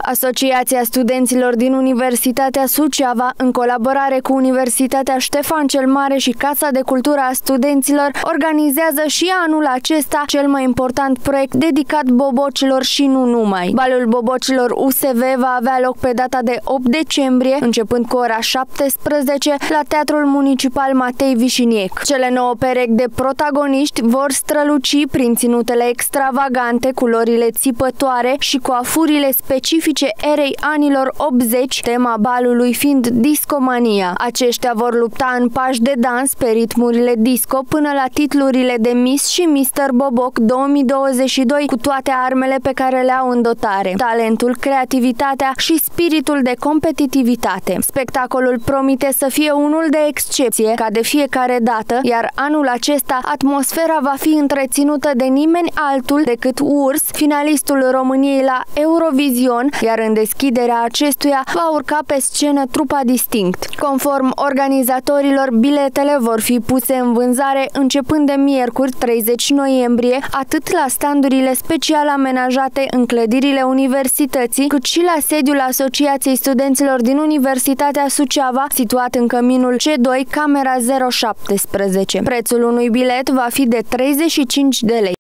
Asociația Studenților din Universitatea Suceava, în colaborare cu Universitatea Ștefan cel Mare și Casa de Cultură a Studenților, organizează și anul acesta cel mai important proiect dedicat bobocilor și nu numai. Balul bobocilor USV va avea loc pe data de 8 decembrie, începând cu ora 17, la Teatrul Municipal Matei Vișiniec. Cele 9 perechi de protagoniști vor străluci prin ținutele extravagante, culorile țipătoare și coafurile specifice erei anilor 80, tema balului fiind discomania. Aceștia vor lupta în pași de dans pe ritmurile disco până la titlurile de Miss și Mr. Boboc 2022 cu toate armele pe care le au în dotare, talentul, creativitatea și spiritul de competitivitate. Spectacolul promite să fie unul de excepție, ca de fiecare dată, iar anul acesta atmosfera va fi întreținută de nimeni altul decât Urs, finalistul României la Eurovision, iar în deschiderea acestuia va urca pe scenă trupa Distinct. Conform organizatorilor, biletele vor fi puse în vânzare începând de miercuri 30 noiembrie, atât la standurile special amenajate în clădirile universității, cât și la sediul Asociației Studenților din Universitatea Suceava, situat în căminul C2, camera 017. Prețul unui bilet va fi de 35 de lei.